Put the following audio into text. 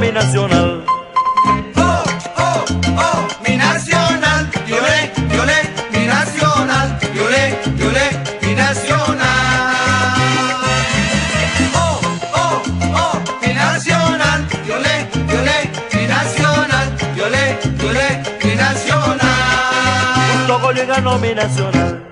mi nacional. Oh, oh, oh, mi nacional. Violé, violé, mi nacional. Violé, violé, mi nacional. Oh, oh, oh, mi nacional. Violé, violé, mi nacional. Violé, violé, mi nacional. Junto con Luis ganó mi nacional.